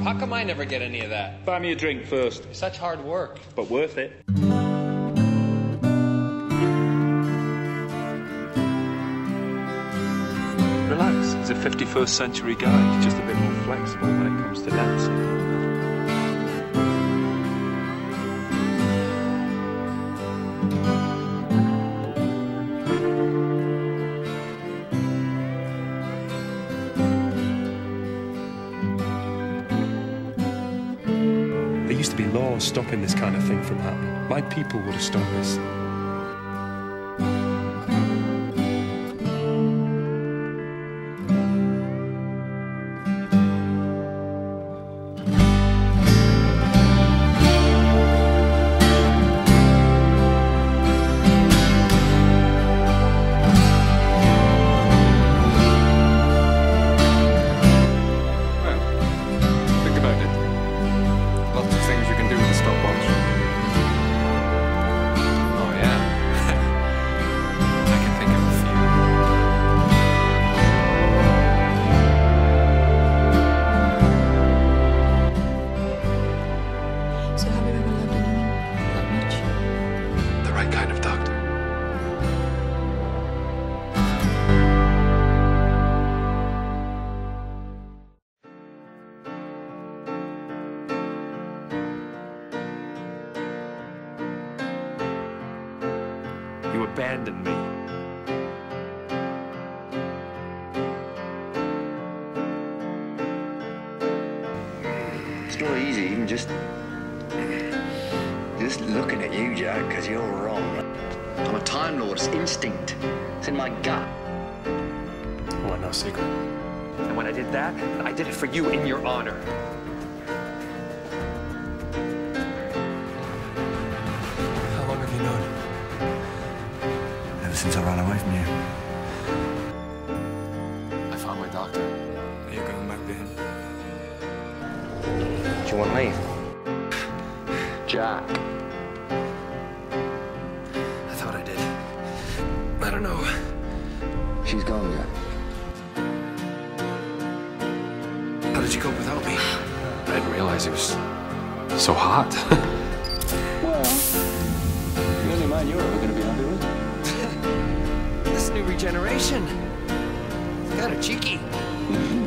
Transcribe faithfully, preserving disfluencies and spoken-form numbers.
How come I never get any of that? Buy me a drink first. Such hard work. But worth it. Relax, he's a fifty-first century guy. He's just a bit more flexible when it comes to dancing. There used to be laws stopping this kind of thing from happening. My people would have stopped this. So have you ever loved anyone that much? The right kind of doctor. You abandoned me. It's not easy, even just... Just looking at you, Jack, because you're wrong. I'm a Time Lord, it's instinct. It's in my gut. Oh, no secret. And when I did that, I did it for you in your honor. How long have you known? Ever since I ran away from you. I found my doctor. Are you going back to him? Do you want to leave? Jack. I thought I did. I don't know. She's gone, Jack. How did you cope without me? I didn't realize he was so hot. Well, the only man you're ever going to be happy with. This new regeneration. It's kind of cheeky. Mm-hmm.